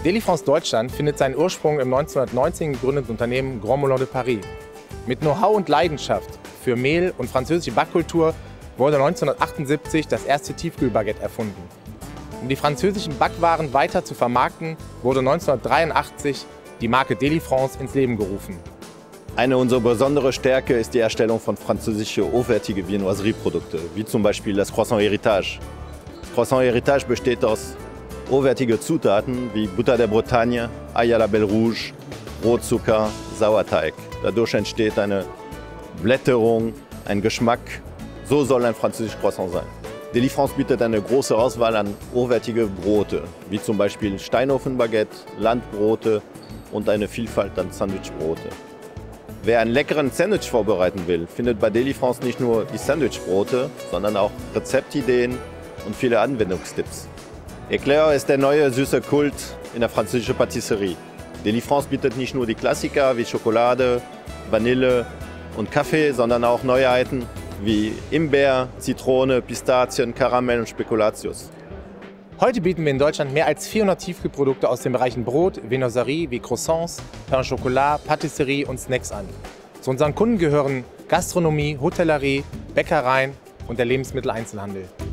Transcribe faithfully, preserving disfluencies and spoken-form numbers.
Delifrance Deutschland findet seinen Ursprung im neunzehnhundertneunzehn gegründeten Unternehmen Grand Moulin de Paris. Mit Know-how und Leidenschaft für Mehl und französische Backkultur wurde neunzehnhundertachtundsiebzig das erste Tiefkühlbaguette erfunden. Um die französischen Backwaren weiter zu vermarkten, wurde neunzehnhundertdreiundachtzig die Marke Delifrance ins Leben gerufen. Eine unserer besonderen Stärke ist die Erstellung von französischen hochwertigen Viennoiserie-Produkten, wie zum Beispiel das Croissant Héritage. Das Croissant Héritage besteht aus hochwertigen Zutaten wie Butter der Bretagne, Ei à la Belle Rouge, Rotzucker, Sauerteig. Dadurch entsteht eine Blätterung, ein Geschmack. So soll ein französisches Croissant sein. Delifrance bietet eine große Auswahl an hochwertigen Brote, wie zum Beispiel Steinofenbaguette, Landbrote und eine Vielfalt an Sandwichbrote. Wer einen leckeren Sandwich vorbereiten will, findet bei Delifrance nicht nur die Sandwichbrote, sondern auch Rezeptideen und viele Anwendungstipps. Eclair ist der neue süße Kult in der französischen Patisserie. Delifrance bietet nicht nur die Klassiker wie Schokolade, Vanille und Kaffee, sondern auch Neuheiten wie Himbeer, Zitrone, Pistazien, Karamell und Spekulatius. Heute bieten wir in Deutschland mehr als vierhundert Tiefkühlprodukte aus den Bereichen Brot, Viennoiserie wie Croissants, Pain au Chocolat, Patisserie und Snacks an. Zu unseren Kunden gehören Gastronomie, Hotellerie, Bäckereien und der Lebensmitteleinzelhandel.